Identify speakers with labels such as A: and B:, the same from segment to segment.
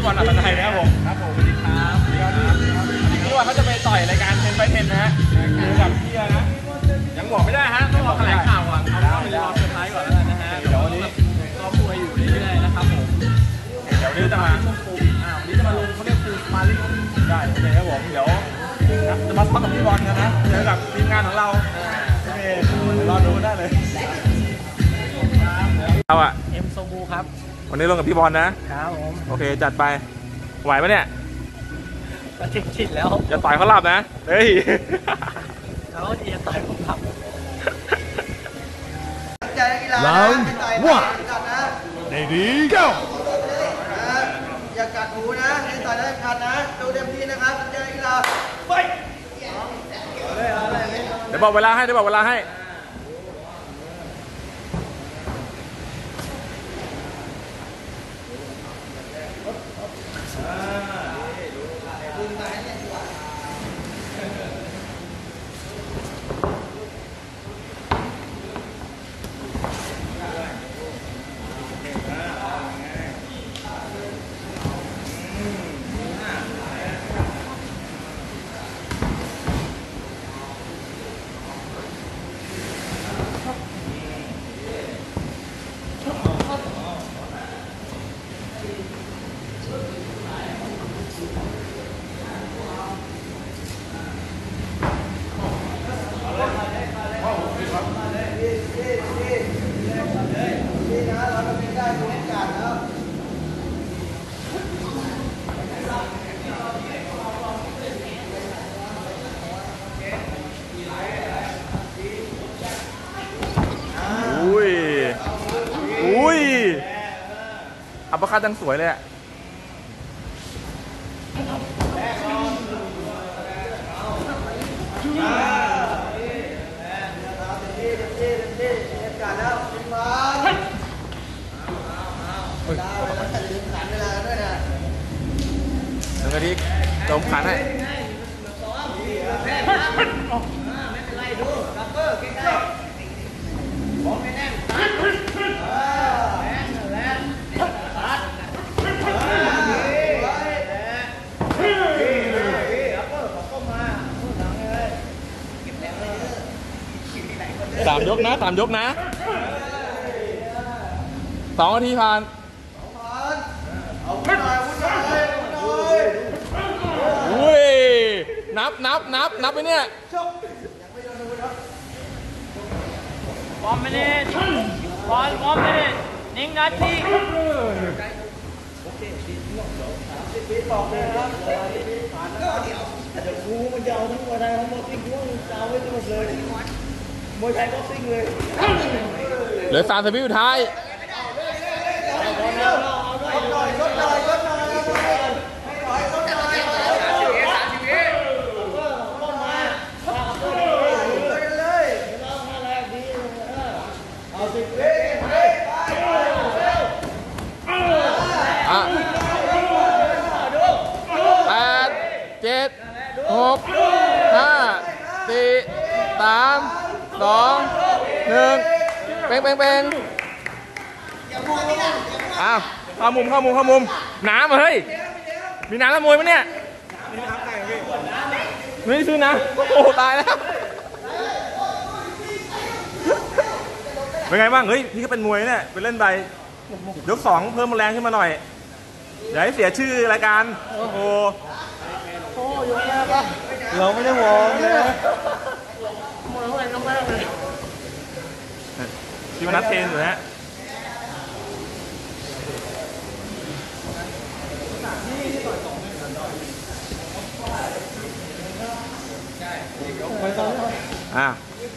A: บอลอัศนัยนะครับผมครับผมสวัสดีครับสวัสดีครับพี่ว่าเขาจะไปต่อยรายการเทนไฟเทนนะฮะเจอกับพี่นะยังบอกไม่ได้ฮะต้องรอแถลงข่าวก่อนเอาไปรอเซอร์ไพรส์ก่อนแล้วกันนะฮะเดี๋ยววันนี้ก็พูดให้อยู่เรื่อยๆนะครับผมเดี๋ยววันนี้จะมาควบคุมวันนี้จะมาลงเขาเรียกคือมาลิ่งได้โอเคครับผมเดี๋ยวจะมาพักกับพี่บอลกันนะเจอกับทีมงานของเราโอเครอดูได้เลยเราอะเอ็มโซบูครับวันนี้ลงกับพี่บอลนะครับผมโอเคจัดไปไหวปะเนี่ยชิดแล้วอย่าต่อยเขาหลับนะเฮ้ยเขาจะต่อยผมหลับ
B: Round 1 Ready go
C: อย่ากัดหูนะให้ต่อยได้ขัดนะดูเต็มที่นะครับเจอกีฬาไป
A: เดี๋ยวบอกเวลาให้อุ้ยอัปเปอร์คัตยังสวยเลยอะ1 นาทีลงขันให้3 ยกนะ2 นาทีผ่านอุ้ยนับไปเนี่ย
D: 1 minute 1 minute 1 นาที
C: บอกเลยครับก็เดี๋ยวกูมันจะเอาทั้งมวยไทยทั้งมวยซิ่งกูจะเอาไว้ทั้งหมดเลยมวยไทยบ็อกซิ่งเลย
A: เหลือ30 วิสุดท้าย6 5 4 3 2 1เป้งอ้าวเข้ามุมน้ำเฮ้ยมีน้ำละมวยมั้ยเนี่ยไม่ได้ซื้อนะโอ้ตายแล้วเป็นไงบ้างเฮ้ยพี่ก็เป็นมวยเนี่ยไปเล่นไปยก 2เพิ่มแรงขึ้นมาหน่อยอย่าให้เสียชื่อรายการโอ้โหยกแรกป่ะเราไม่ได้วอร์มเลยมวยอะไรก็แม่เลยที่มันนัดเทนอยู่ฮะอ่ะ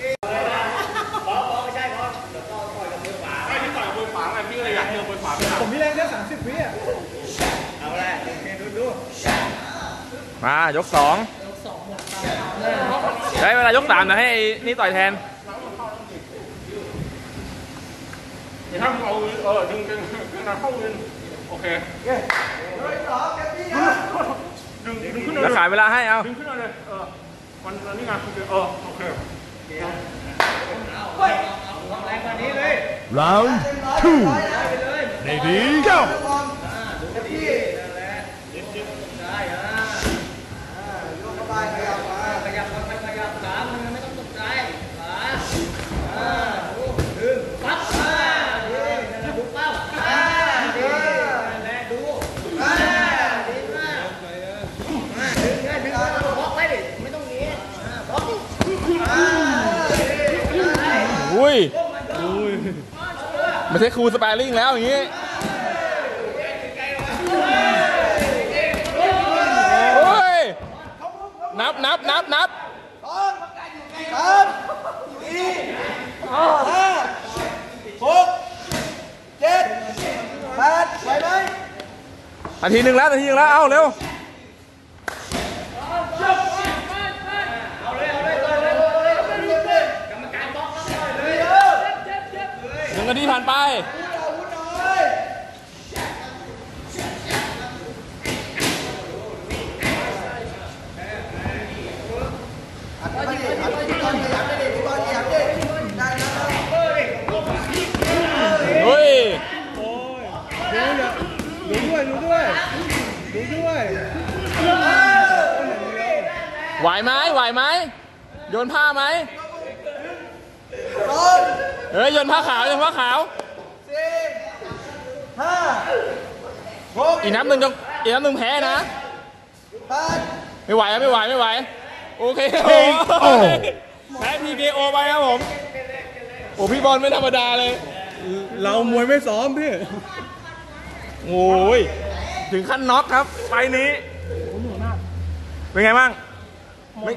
C: ผมมีแรงแค่30 วิอ่ะเอาแหละดู
A: มายก 2ได้เวลายก 3นะให้นี่ต่อยแทนถ้าเอาดึงเข้าเงินโอเคแล้วขายเวลาให้เอาดึงขึ้นเลยวันนี้งานคุณโอเค
B: Round 2 Ready go
A: ไม่ใช่ครูสแปรริ่งแล้วอย่างนี้โอ้ยนับ
C: 3 4 5 6 7 8 ไหวไหม
A: นาทีหนึ่งแล้วเอาเร็ว1 นาทีผ่านไปเฮ้ย
B: ดูด้วย
A: ไหวไหมโยนผ้าไหมเฮ้ยโยนผ้าขาว
C: 4 5 6
A: อีกน้ำหนึ่งแพ้นะ
C: 8
A: ไม่ไหวโอเคแพ้ PKO ไปครับผมโอ้พี่บอลไม่ธรรมดาเลย
B: เรามวยไม่ซ้อมพี่
A: โอ้ยถึงขั้นน็อกครับไฟนี้เป็นไงบ้างไม่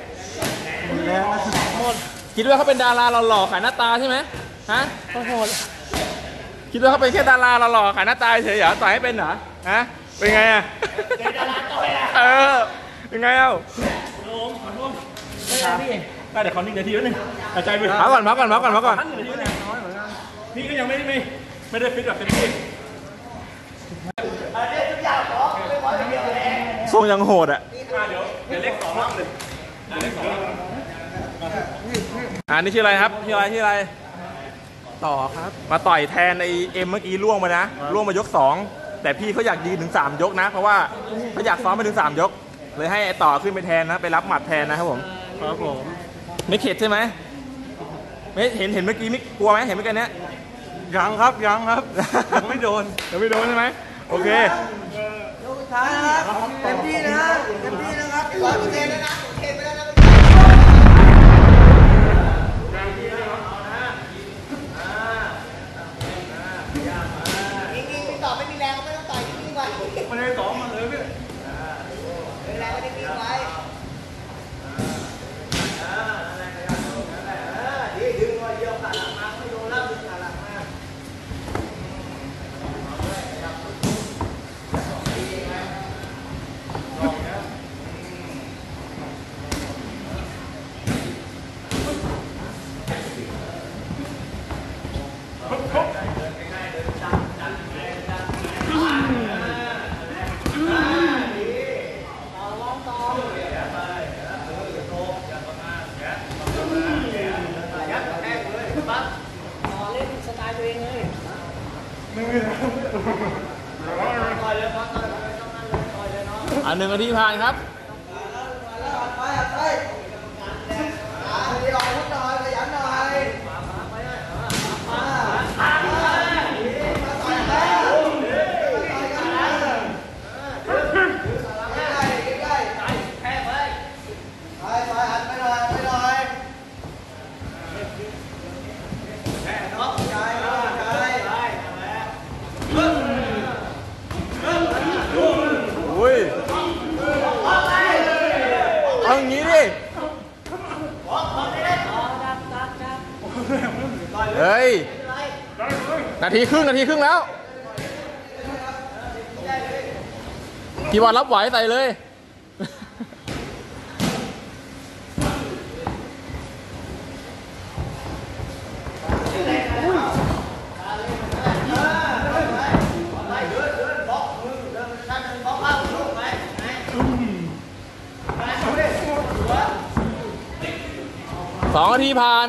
A: คิดว่าเขาเป็นดาราหล่อๆขายหน้าตาใช่ไหมฮะคิดว่าเขาเป็นแค่ดาราหล่อๆขายหน้าตาเฉยเหรอต่อยให้เป็นเหรอฮะเป็นไงอ่ะเป็นไงเอ้าได้เดี๋ยวขอ1 นาทีแล้วนึงหายใจไปพักก่อนพี่ก็ยังไม่ได้ฟิตแบบเต็มที่ทรงยังโหดอ่ะเดี๋ยวเลข 2 รอบเลยเลข 2 รอบนี่ชื่ออะไรครับชื่ออะไรต่อครับมาต่อยแทนไอเอ็มเมื่อกี้ล่วงมานะล่วงมายก 2แต่พี่เขาอยากยืนถึง3 ยกนะเพราะว่าเขาอยากซ้อมไปถึง3 ยกเลยให้ไอต่อขึ้นไปแทนนะไปรับหมัดแทนนะครับผมไม่เข็ดใช่ไหมไม่เห็นเมื่อกี้ไม่กลัวไหมเห็นเมื่อกี้เนี้ย
B: ยังครับยังไม่โดน
A: ใช่ไหมโอเค
C: ยกสุดท้ายนะครับเต็มที่นะครับ100%แล้วนะเข็นไปแล้วนะนิ่งๆต่อไม่มีแรงก็ไม่ต้องต่อยนิ่งๆไว้
B: ไม่ได้ซ้อมมาเลยพี่
C: แรงก็นิ่งๆไว้ดึงไว้เดียวขาหลังมาไม่โดนแล้วดึงขาหลังมา
A: 1 นาทีผ่านครับเอาอย่างนี้ดิเฮ้ยนาทีครึ่งแล้วพี่บอลรับไหวใส่เลย2 นาทีผ่าน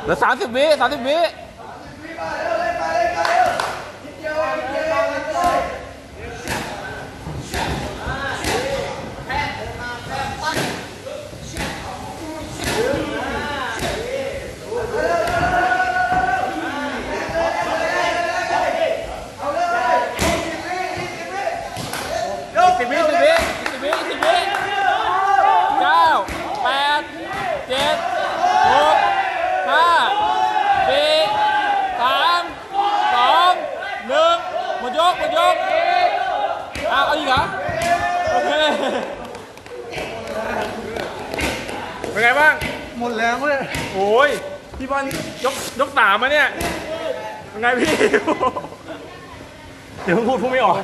A: ลือ30 วิ30 วิหมดยกเอาอีกเหรอโอเคเป็นไงบ้าง
B: หมดแรงเลย
A: โอ้ยพี่บอลยก3มาเนี่ยเป็นไงพี่เดี๋ยวพูดไม่ออก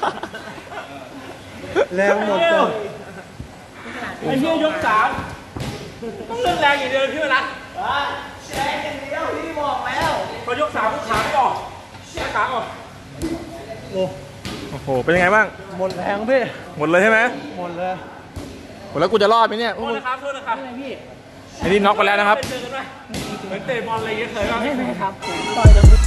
B: แรงหมดตัว
A: ไอ้เหี้ยยก3ต้องเล่นแรงอย่างเดียวพี่นะ
C: แรงอย่างเดียวพี่บอกแล้ว
A: พอยก3ลูกขาไม่ออกขาออก
B: โอ้
A: โอ้โหเป็นยังไงบ้าง
B: หมดแรงพี่
A: หมดเลยใช่ไหม
B: หมดเลย
A: หมดแล้วกูจะรอดไหมเนี่ยโทษนะครับโทษนะครับไอ้นี่น็อกไปแล้วนะครับเหมือนเตะบอลอะไรอย่างเงี้ยเคยป่ะ
D: ไม่ครับผมต่อยกับ